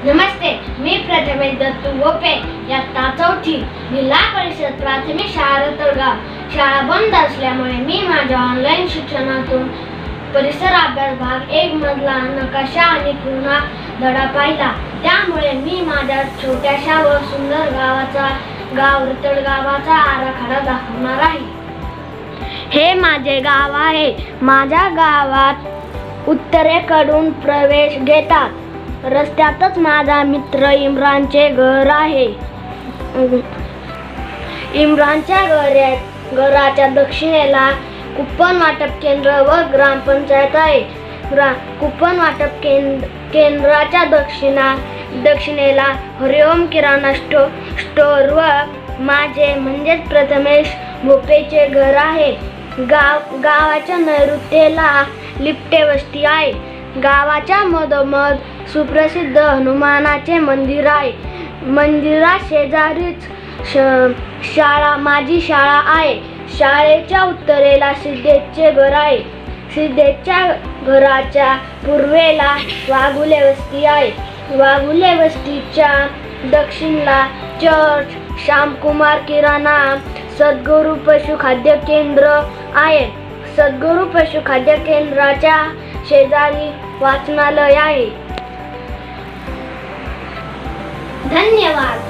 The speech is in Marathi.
नमस्ते, मी प्रथमेश दत्तू गोपे इयत्ता चौथी जिल्हा परिषद प्राथमिक शाळा रतळगाव. शाळा बंद असल्यामुळे मी माझ्या ऑनलाईन शिक्षणातून परिसर अभ्यास भाग 1 मधला नकाशा आणि पुन्हा धडा पाहिला. त्यामुळे मी माझ्या छोट्याशा व सुंदर गाव रतळगावाचा आराखडा दाखवणार आहे. हे माझे गाव आहे. माझ्या गावात उत्तरेकडून प्रवेश घेतात. रस्त्यातच माझा मित्र इम्रानचे घर आहे. इम्रानच्या घराच्या दक्षिणेला कुपन वाटप केंद्र व ग्रामपंचायत आहे. कुपन वाटप केंद्राच्या दक्षिणेला हरिओम किराणा स्टोअर व माझे म्हणजेच प्रथमेश भोपेचे घर आहे. गावाच्या नैऋत्येला लिप्टे वस्ती आहे. गावाच्या मधोमध सुप्रसिद्ध हनुमानाचे मंदिर आहे. मंदिरा शेजारीच माझी शाळा आहे. शाळेच्या उत्तरेला सिद्धेशचे घर आहे. सिद्धेशच्या घराच्या पूर्वेला वाघुले वस्ती आहे. वाघुले वस्तीच्या दक्षिणेला चर्च, श्यामकुमार किराणा, सद्गुरू पशुखाद्य केंद्र आहे. सद्गुरू पशुखाद्य केंद्राच्या शेजारी वाचनालय आहे. धन्यवाद.